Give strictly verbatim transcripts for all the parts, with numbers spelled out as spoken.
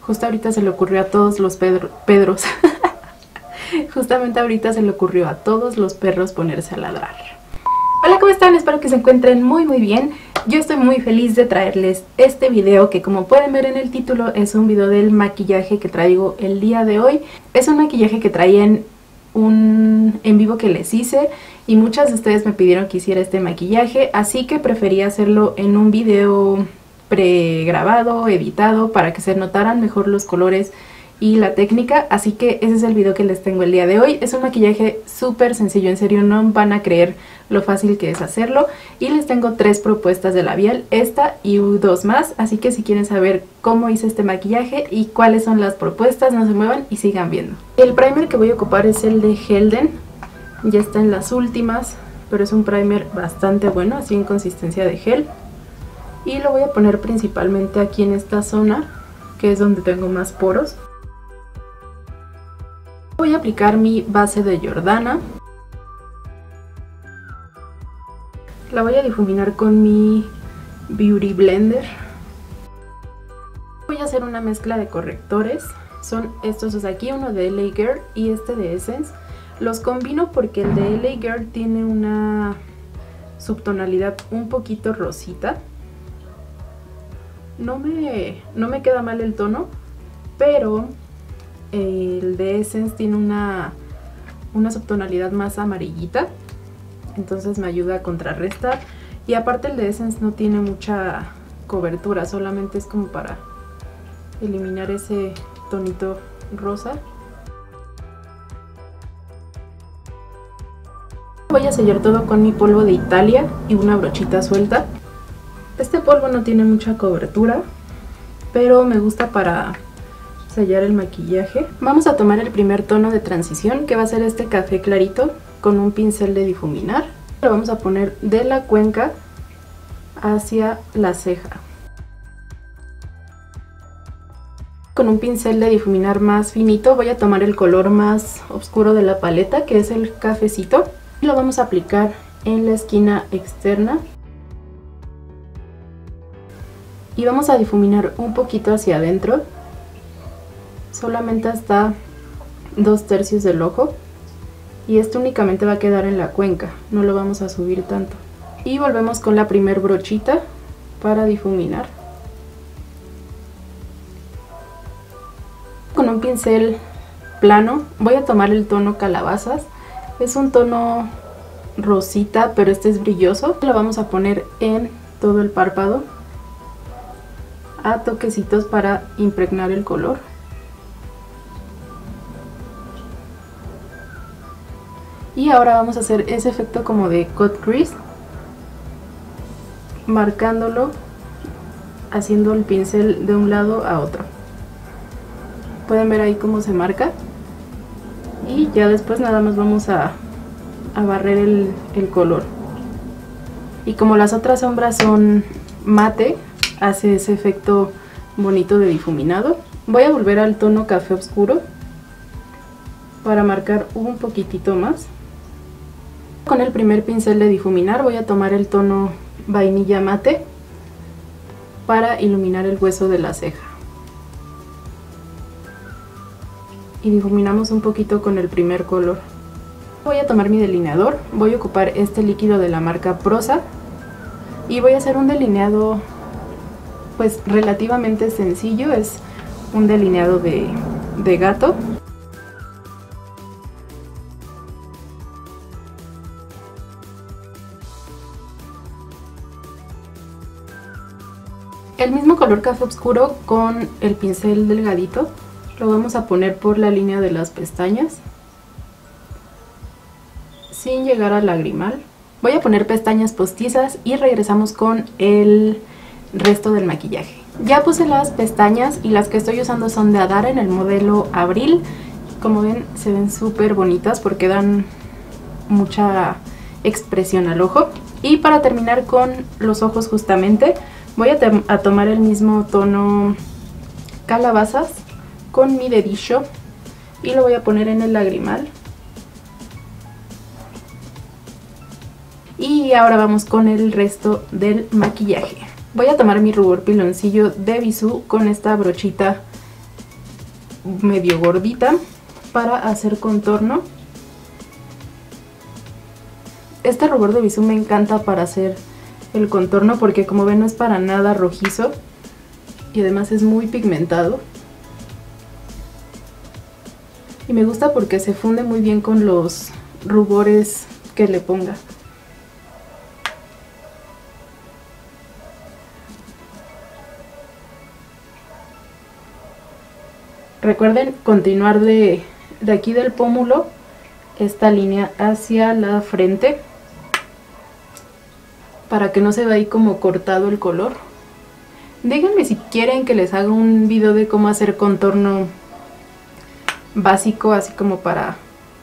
Justo ahorita se le ocurrió a todos los Pedro, Pedros. Justamente ahorita se le ocurrió a todos los perros ponerse a ladrar. Hola, ¿cómo están? Espero que se encuentren muy muy bien. Yo estoy muy feliz de traerles este video que, como pueden ver en el título, es un video del maquillaje que traigo el día de hoy. Es un maquillaje que traía en un en vivo que les hice y muchas de ustedes me pidieron que hiciera este maquillaje, así que preferí hacerlo en un video pregrabado, editado, para que se notaran mejor los colores y la técnica, así que ese es el video que les tengo el día de hoy. Es un maquillaje súper sencillo, en serio no van a creer lo fácil que es hacerlo, y les tengo tres propuestas de labial, esta y dos más, así que si quieren saber cómo hice este maquillaje y cuáles son las propuestas, no se muevan y sigan viendo. El primer que voy a ocupar es el de Helden, ya está en las últimas, pero es un primer bastante bueno, así en consistencia de gel, y lo voy a poner principalmente aquí en esta zona, que es donde tengo más poros. Voy a aplicar mi base de Jordana. La voy a difuminar con mi Beauty Blender. Voy a hacer una mezcla de correctores. Son estos dos aquí, uno de L A Girl y este de Essence. Los combino porque el de L A Girl tiene una subtonalidad un poquito rosita. No me, no me queda mal el tono, pero el de Essence tiene una, una subtonalidad más amarillita, entonces me ayuda a contrarrestar. Y aparte el de Essence no tiene mucha cobertura, solamente es como para eliminar ese tonito rosa. Voy a sellar todo con mi polvo de Italia y una brochita suelta. Este polvo no tiene mucha cobertura, pero me gusta para sellar el maquillaje. Vamos a tomar el primer tono de transición, que va a ser este café clarito, con un pincel de difuminar. Lo vamos a poner de la cuenca hacia la ceja. Con un pincel de difuminar más finito voy a tomar el color más oscuro de la paleta, que es el cafecito, y lo vamos a aplicar en la esquina externa. Y vamos a difuminar un poquito hacia adentro, solamente hasta dos tercios del ojo, y esto únicamente va a quedar en la cuenca, no lo vamos a subir tanto. Y volvemos con la primer brochita para difuminar. Con un pincel plano voy a tomar el tono calabazas, es un tono rosita, pero este es brilloso. Lo vamos a poner en todo el párpado a toquecitos para impregnar el color. Y ahora vamos a hacer ese efecto como de cut crease, marcándolo, haciendo el pincel de un lado a otro. Pueden ver ahí cómo se marca. Y ya después nada más vamos a, a barrer el, el color. Y como las otras sombras son mate, hace ese efecto bonito de difuminado. Voy a volver al tono café oscuro para marcar un poquitito más. Con el primer pincel de difuminar voy a tomar el tono vainilla mate para iluminar el hueso de la ceja. Y difuminamos un poquito con el primer color. Voy a tomar mi delineador, voy a ocupar este líquido de la marca Prosa y voy a hacer un delineado pues relativamente sencillo, es un delineado de, de gato. El mismo color café oscuro con el pincel delgadito lo vamos a poner por la línea de las pestañas sin llegar al lagrimal. Voy a poner pestañas postizas y regresamos con el resto del maquillaje. Ya puse las pestañas y las que estoy usando son de Adara en el modelo Abril. Como ven, se ven súper bonitas porque dan mucha expresión al ojo. Y para terminar con los ojos justamente, voy a, a tomar el mismo tono calabazas con mi dedillo y lo voy a poner en el lagrimal. Y ahora vamos con el resto del maquillaje. Voy a tomar mi rubor piloncillo de Bisú con esta brochita medio gordita para hacer contorno. Este rubor de bisú me encanta para hacer el contorno porque, como ven, no es para nada rojizo y además es muy pigmentado. Y me gusta porque se funde muy bien con los rubores que le ponga. Recuerden continuar de, de aquí del pómulo esta línea hacia la frente para que no se vea ahí como cortado el color. Díganme si quieren que les haga un video de cómo hacer contorno básico, así como para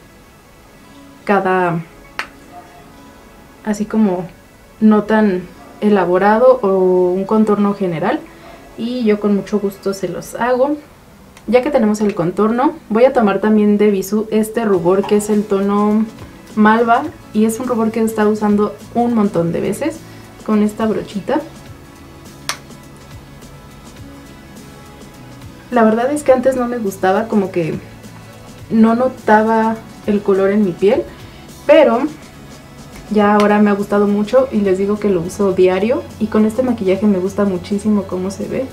cada, así como no tan elaborado, o un contorno general, y yo con mucho gusto se los hago. Ya que tenemos el contorno, voy a tomar también de bisú este rubor que es el tono malva, y es un rubor que he estado usando un montón de veces con esta brochita. La verdad es que antes no me gustaba, como que no notaba el color en mi piel, pero ya ahora me ha gustado mucho y les digo que lo uso diario, y con este maquillaje me gusta muchísimo cómo se ve.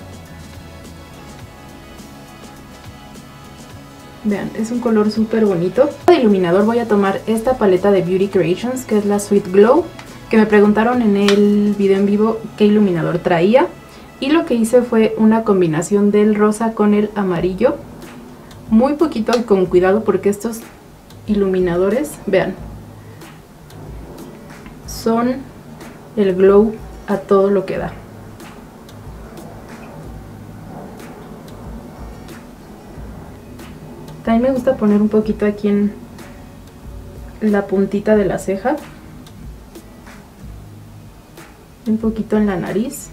Vean, es un color súper bonito. De iluminador voy a tomar esta paleta de Beauty Creations, que es la Sweet Glow, que me preguntaron en el video en vivo qué iluminador traía. Y lo que hice fue una combinación del rosa con el amarillo. Muy poquito y con cuidado porque estos iluminadores, vean, son el glow a todo lo que da. También me gusta poner un poquito aquí en la puntita de la ceja, un poquito en la nariz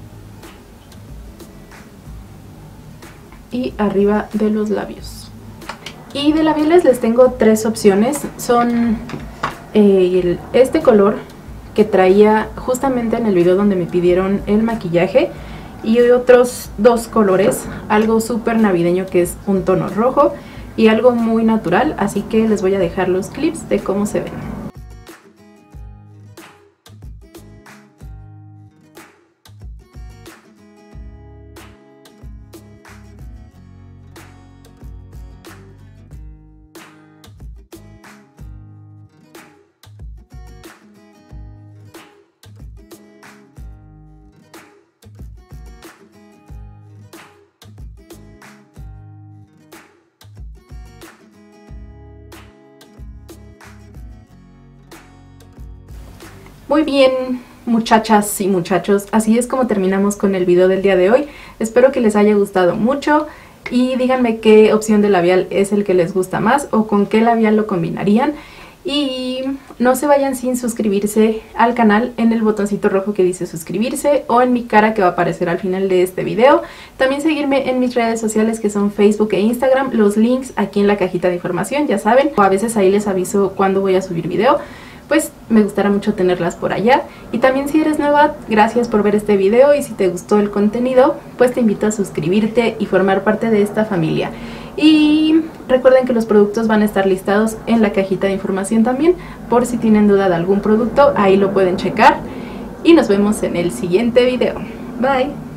y arriba de los labios. Y de labiales les tengo tres opciones. Son eh, el, este color que traía justamente en el video donde me pidieron el maquillaje, y otros dos colores, algo súper navideño que es un tono rojo y algo muy natural, así que les voy a dejar los clips de cómo se ven. Muy bien, muchachas y muchachos, así es como terminamos con el video del día de hoy. Espero que les haya gustado mucho y díganme qué opción de labial es el que les gusta más o con qué labial lo combinarían. Y no se vayan sin suscribirse al canal en el botoncito rojo que dice suscribirse, o en mi cara que va a aparecer al final de este video. También seguirme en mis redes sociales, que son Facebook e Instagram, los links aquí en la cajita de información, ya saben, o a veces ahí les aviso cuando voy a subir video. Pues me gustará mucho tenerlas por allá. Y también, si eres nueva, gracias por ver este video, y si te gustó el contenido, pues te invito a suscribirte y formar parte de esta familia. Y recuerden que los productos van a estar listados en la cajita de información también, por si tienen duda de algún producto, ahí lo pueden checar. Y nos vemos en el siguiente video. Bye.